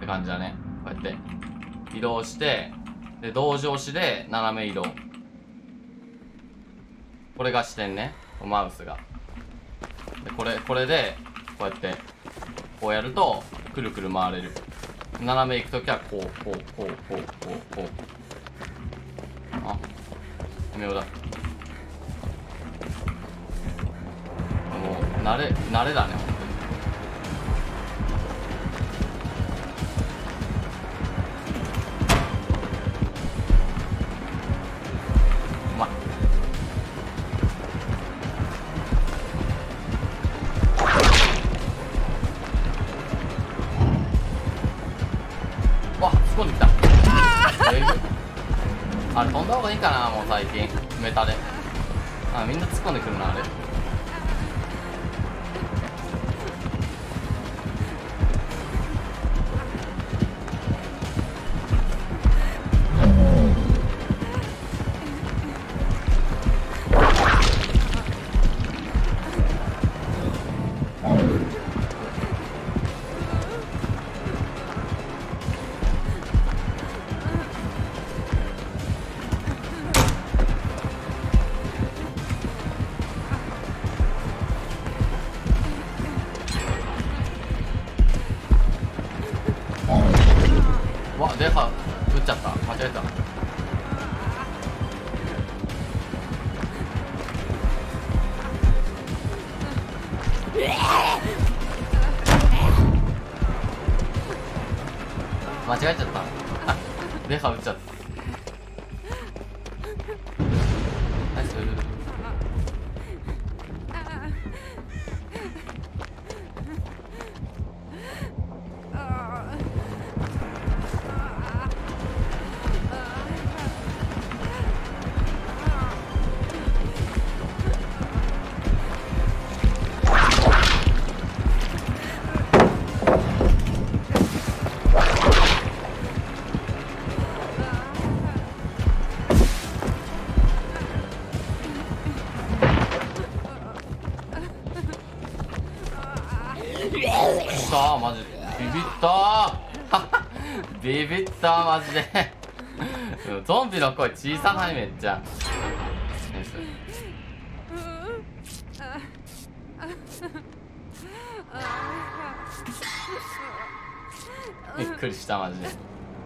って感じだね。こうやって移動して、で同時押しで斜め移動。これが視点ね、マウスが。でこれでこうやってこうやるとくるくる回れる。斜め行くときはこうあ、微妙だ。もう慣れだね、ほんとに。うまい。わっ、突っ込んできた。あれ飛んだ方がいいかな、もう最近メタで。あ、みんな突っ込んでくるな、あれ。わ、デハ撃っちゃった。間違えた。間違えちゃった。デハ撃っちゃった。ナイス。さあマジでビビったービビったーマジでゾンビの声小さない？めっちゃびっくりしたマジで。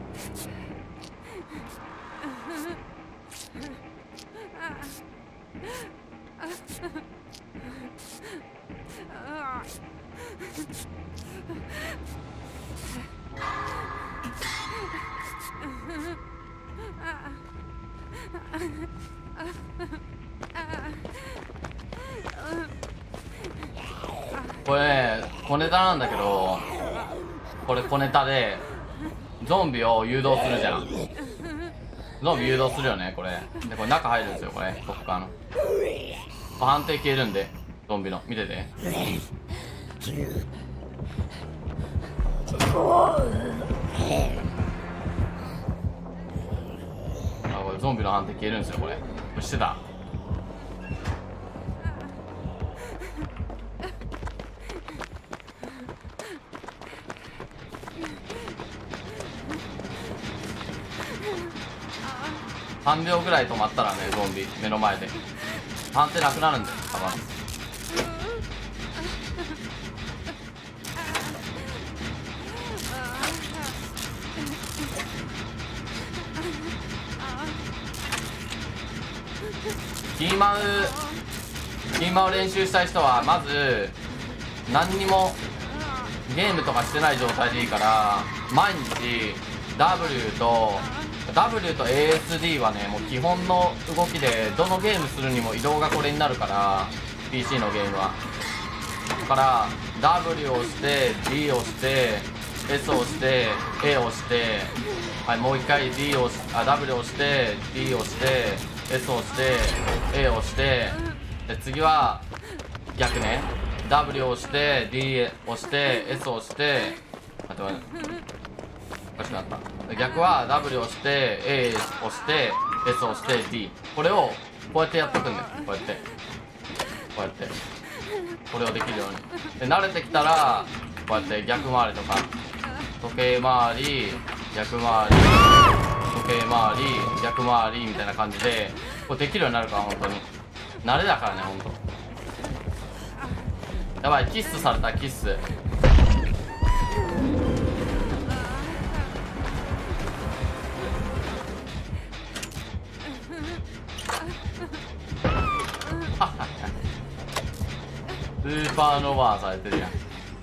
これね、小ネタなんだけど、これ小ネタでゾンビを誘導するじゃん。ゾンビ誘導するよね、これで。これ中入るんですよ、これこっからの判定消えるんで、ゾンビの見てて。あ、これゾンビの判定消えるんですよ、これ。これしてた。3秒ぐらい止まったらね、ゾンビ目の前で判定なくなるんだよ、たまに。キーマを練習したい人はまず何にもゲームとかしてない状態でいいから、毎日 W と ASD はね、もう基本の動きで、どのゲームするにも移動がこれになるから、 PC のゲームは。だから W を押して D を押して S を押して A を押して、はい、もう一回 W を押して D を押して S を押して A を押して、で次は逆ね、 W を押して D を押して S を押して、待っておかしくなった。逆は W を押して A を押して S を押して D、 これをこうやってやっていくんだよ。こうやってこれをできるように。で慣れてきたらこうやって逆回りとか時計回り逆回り時計回り逆回りみたいな感じでこうできるようになるから本当に慣れだからね本当。やばいキッスされたキッス。スーパーノバーされてるやん。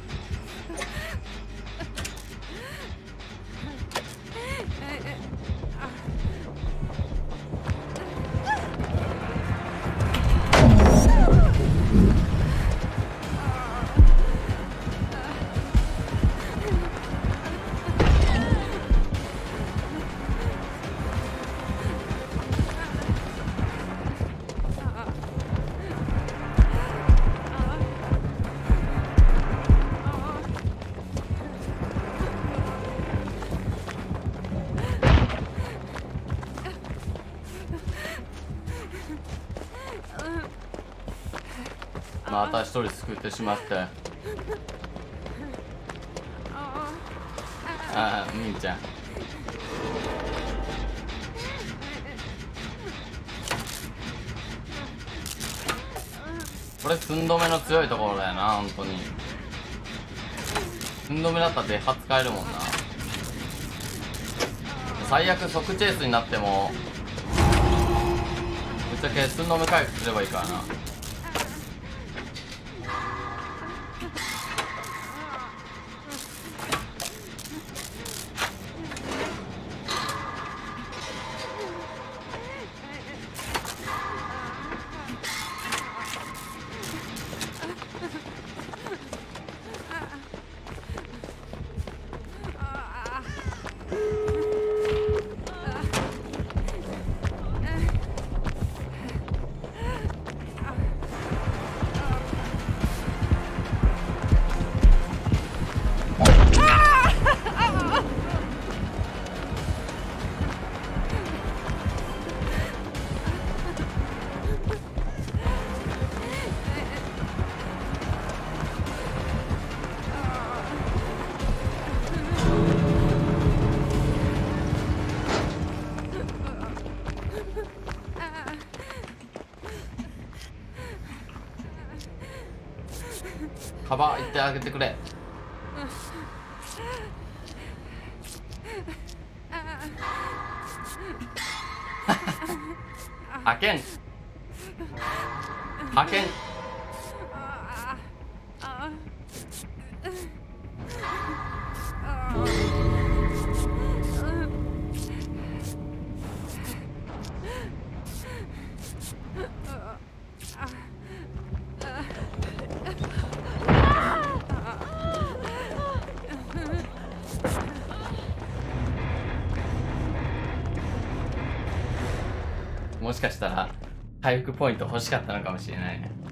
また一人救ってしまって。ああ、みーちゃん。これ寸止めの強いところだよな本当に。寸止めだったらデハ使えるもんな。最悪即チェイスになってもぶっちゃけ寸止め回復すればいいからな。カバー行ってあげてくれ。派遣派遣。もしかしたら回復ポイント欲しかったのかもしれないね。